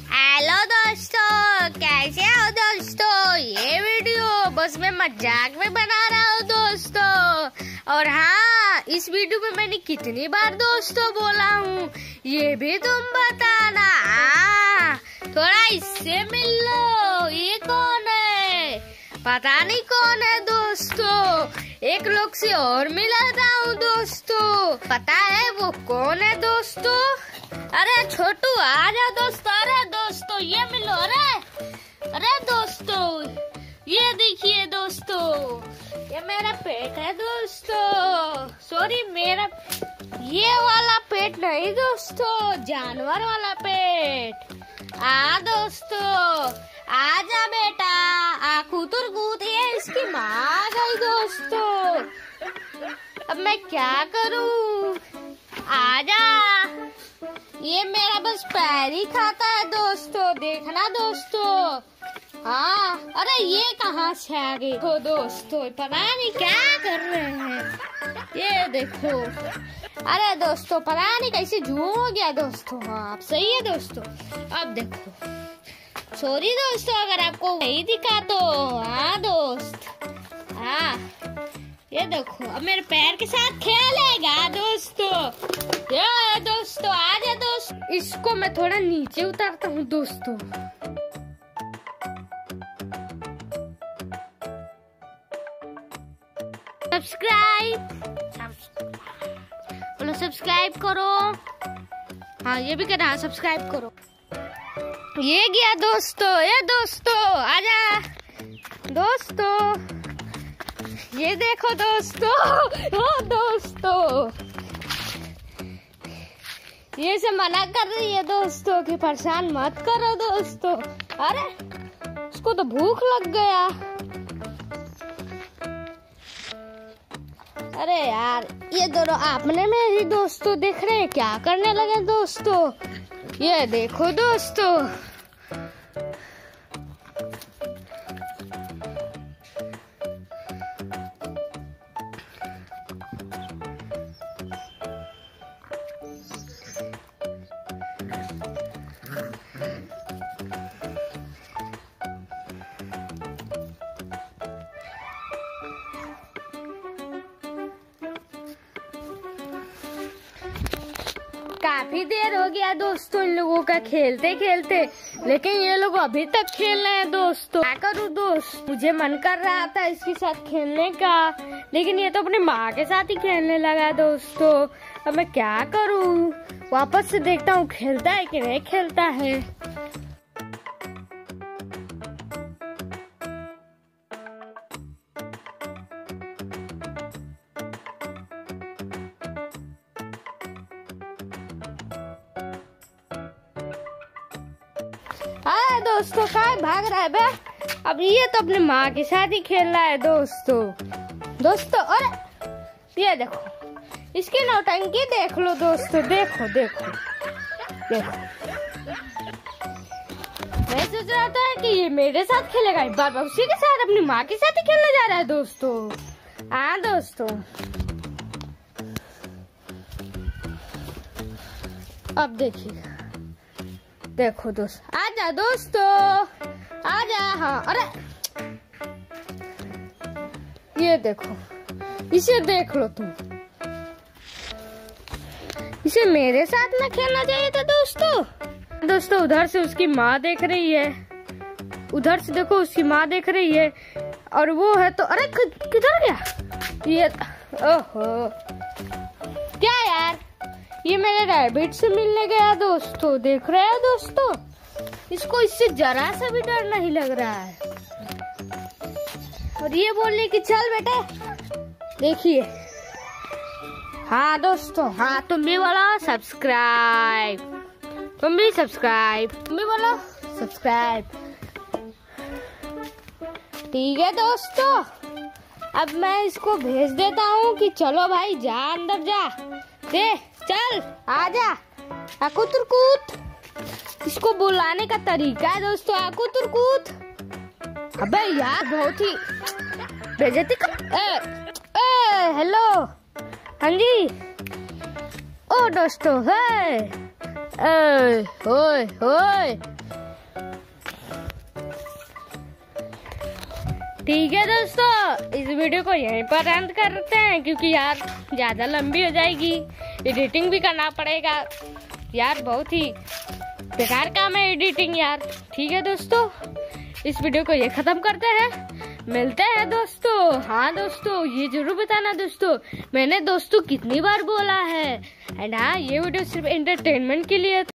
Hello दोस्तों, कैसे हो दोस्तों। ये वीडियो बस मैं मजाक में बना रहा हूँ दोस्तों। और हाँ, इस वीडियो में मैंने कितनी बार दोस्तों बोला हूँ ये भी तुम बताना। थोड़ा इससे मिल लो। ये कौन है? पता नहीं कौन है दोस्तों। एक लोग से और मिलाता हूँ दोस्तों। पता है वो कौन है दोस्तों? अरे छोटू आ जा दोस्तों। अरे दोस्तों ये मिलो। अरे दोस्तों ये देखिए दोस्तों, ये मेरा पेट है दोस्तों। सॉरी, मेरा ये वाला पेट नहीं दोस्तों, जानवर वाला पेट। दोस्तों आजा बेटा, कूतर कूद। ये इसकी माँ आ गई दोस्तों। अब मैं क्या करूं? आजा। ये मेरा बस पैर ही खाता है दोस्तों, देखना दोस्तों। हाँ, अरे ये कहाँ से आ गई हो दोस्तों? पता नहीं क्या कर रहे हैं। ये देखो। अरे दोस्तों पता नहीं कैसे झूम हो गया दोस्तों। हाँ आप सही है दोस्तों। अब देखो, सॉरी दोस्तों अगर आपको नहीं दिखा तो। हाँ दोस्त, हाँ ये देखो, अब मेरे पैर के साथ खेलेगा दोस्तों। ये दोस्तों आजा दोस्त। इसको मैं थोड़ा नीचे उतारता हूँ दोस्तों। बोलो सब्सक्राइब करो। हाँ ये भी करना, सब्सक्राइब करो। ये गया दोस्तों। ये दोस्तों आजा दोस्तों। ये देखो दोस्तों। ओ दोस्तों, ये से मना कर रही है दोस्तों कि परेशान मत करो दोस्तों। अरे उसको तो भूख लग गया। अरे यार, ये दोनों आपने में ही दोस्तों देख रहे हैं क्या करने लगे दोस्तों। ये देखो दोस्तों। काफी देर हो गया दोस्तों इन लोगों का खेलते खेलते, लेकिन ये लोग अभी तक खेल रहे हैं दोस्तों। क्या करूँ दोस्त, मुझे मन कर रहा था इसके साथ खेलने का, लेकिन ये तो अपनी माँ के साथ ही खेलने लगा दोस्तों। अब मैं क्या करूँ? वापस से देखता हूँ खेलता है कि नहीं खेलता है। दोस्तों कहाँ भाग रहा है बे? अब ये तो अपने माँ के साथ ही खेल रहा है दोस्तों। अरे ये देखो, इसकी नौटंकी देख लो दोस्तों। देखो। मैं सोच रहा था कि ये मेरे साथ खेलेगा, बार बार उसी के साथ अपनी माँ के साथ ही खेलने जा रहा है दोस्तों। हाँ दोस्तों, अब देखिए। देखो दोस्त, आजा दोस्तों आजा। हाँ अरे ये देखो, इसे देख लो तुम। इसे मेरे साथ ना खेलना चाहिए था दोस्तों। उधर से उसकी माँ देख रही है, उधर से देखो उसकी माँ देख रही है, और वो है तो। अरे किधर गया ये? ओहो, क्या यार, ये मेरे रैबिट से मिलने गया दोस्तों। देख रहे हैं दोस्तों, इसको इससे जरा सा भी डर नहीं लग रहा है। और ये बोल रही कि चल बेटे। देखिए, हाँ दोस्तों, हाँ तुम भी बोलो सब्सक्राइब। तुम भी बोलो सब्सक्राइब। ठीक है दोस्तों, अब मैं इसको भेज देता हूँ कि चलो भाई जा, अंदर जा। दे चल आजा, आकुतर कूद। इसको बुलाने का तरीका है दोस्तों, आकुतर कूद। अबे यार बहुत ही बेइज्जती कर। हेलो, हाँ जी। ओ दोस्तों है, होय होय। ठीक है दोस्तों, इस वीडियो को यहीं पर अंत करते हैं क्योंकि यार ज्यादा लंबी हो जाएगी, एडिटिंग भी करना पड़ेगा यार, बहुत ही बेकार काम है एडिटिंग यार। ठीक है दोस्तों, इस वीडियो को ये खत्म करते हैं, मिलते हैं दोस्तों। हाँ दोस्तों, ये जरूर बताना दोस्तों मैंने दोस्तों कितनी बार बोला है। एंड हाँ, ये वीडियो सिर्फ एंटरटेनमेंट के लिए